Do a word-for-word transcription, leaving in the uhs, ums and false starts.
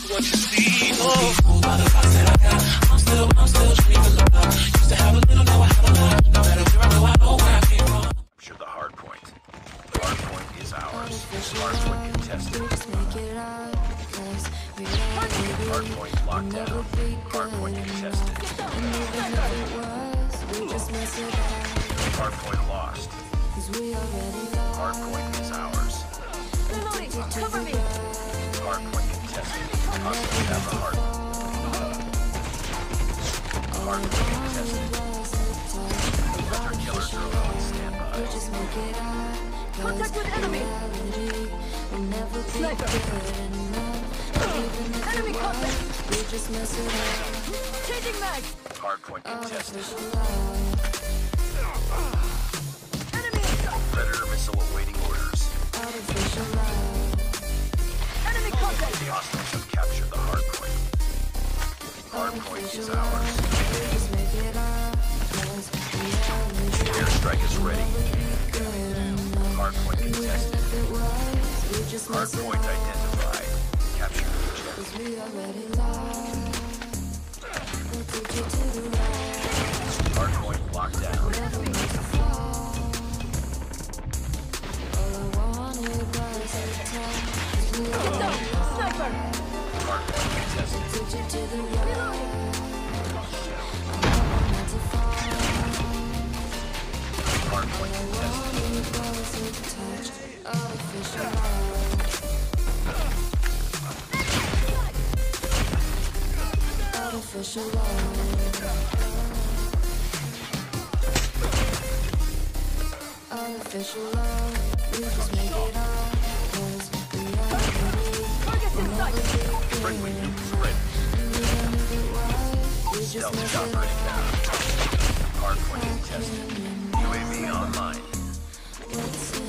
what you see. Oh, by the box that I got, I'm still, I'm still dreaming about. Used to have a little, now I have a lot. No matter where I go, I know where I came from. Capture the hard point. The hard point is ours. Hard point contested. Hard point locked down. Hard point contested. Hard point lost. Hard point is ours. Cover me. Hard point contested. Hostiles have the hard point. Hard point contested. Hunter killer drone on standby. Contact with enemy. Sniper. Enemy contact. Changing mag. Hard point contested. Enemy. Predator missile awaiting orders. Enemy contact. The hostiles have captured the hard point. Hard point is ours. Airstrike is ready. Hard point contested. Hard point identified. Capture objective. Hard point locked down. Sniper. Hard point contested. Hard point contested. Artificial love, we just make it up, 'cause we are ready. Friendly nukes ready. Stealth chopper inbound. Hard point contested. U A V online.